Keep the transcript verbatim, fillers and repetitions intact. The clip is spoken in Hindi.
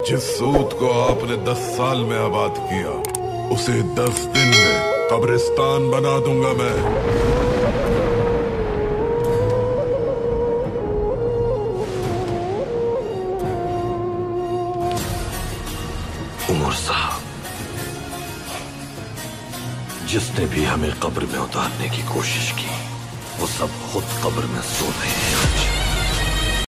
जिस सूद को आपने दस साल में आबाद किया, उसे दस दिन में कब्रिस्तान बना दूंगा मैं। उमर साहब, जिसने भी हमें कब्र में उतारने की कोशिश की, वो सब खुद कब्र में सो रहे हैं।